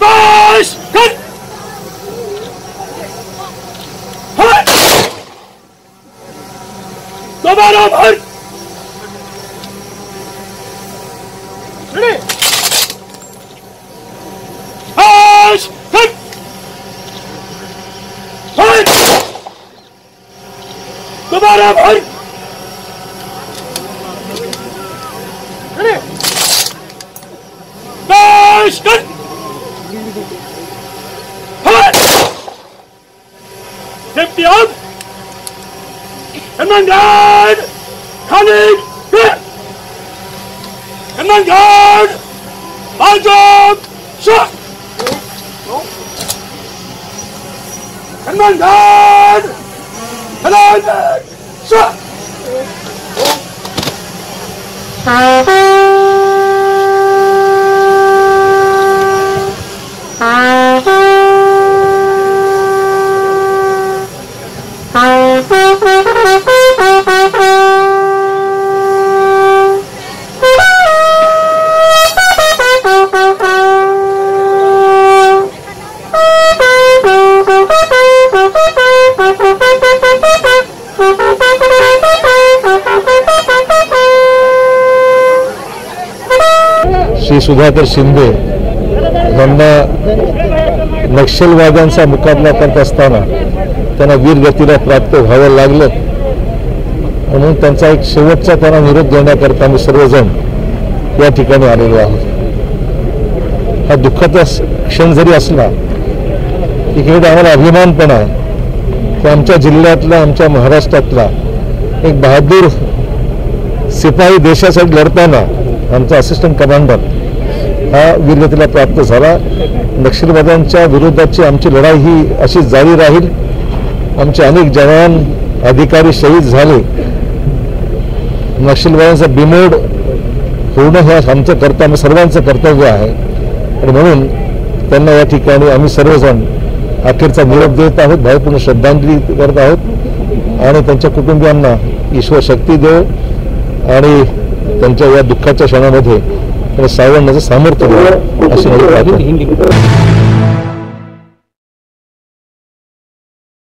बस कर दोबारा भर बस कर दोबारा भर बस कर safety off Command guard coming here. Command guard Bajab shot. Command guard shot. Shri Sudhakar Shinde यांना नक्षलवाद्यांचा मुकाबला करत असताना त्यांना वीरगतीला प्राप्त व्हावं लागलं म्हणून त्यांचा एक शेवटचा त्यांना निरोप देण्याकरता आम्ही सर्वजण या ठिकाणी आलेलो आहोत। हा दुःखाचा क्षण जरी असला इकडे आम्हाला अभिमान पण आहे की आमच्या जिल्ह्यातला आमच्या महाराष्ट्रातला एक बहादूर सिपाही देशासाठी लढताना आमचा असिस्टंट कमांडर हा वीरगतीला प्राप्त झाला। नक्षलवाद्यांच्या विरोधाची आमची लढाई ही अशी जारी राहील। आमचे अनेक जवान अधिकारी शहीद झाले। नक्षलवाद्यांचा बिमोड होणं हे आमचं कर्तव्य सर्वांचं कर्तव्य आहे आणि म्हणून त्यांना या ठिकाणी आम्ही सर्वजण अखेरचा निरोप देत आहोत, भावपूर्ण श्रद्धांजली करत आहोत आणि त्यांच्या कुटुंबियांना ईश्वर शक्ती देव आणि त्यांच्या या दुःखाच्या क्षणामध्ये सावरण्याचं सामर्थ्य अशी